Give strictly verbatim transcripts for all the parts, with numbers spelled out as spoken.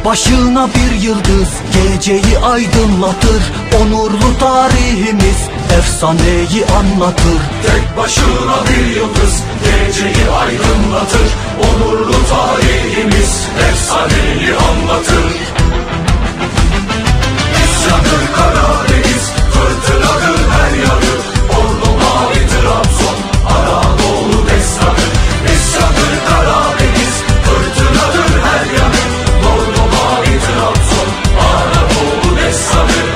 başına bir yıldız geceyi aydınlatır. Onurlu tarihimiz efsaneyi anlatır. Tek başına bir yıldız geceyi aydınlatır. Onurlu tarihimiz efsaneyi anlatır. İsyandır Karadeniz, fırtınadır her yanı. Bordo mavi Trabzon, Anadolu destanı. İsyandır Karadeniz, fırtınadır her yanı. Bordo mavi Trabzon, Anadolu destanı.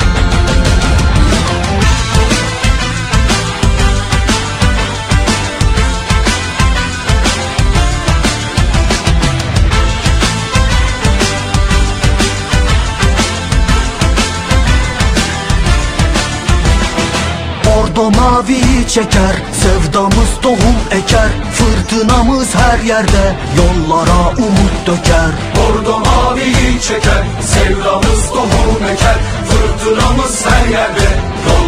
Bordo maviyi çeker, sevdamız tohum eker. Fırtınamız her yerde, yollara umut döker. Bordo maviyi çeker, sevdamız tohum eker. Fırtınamız her yerde, yollara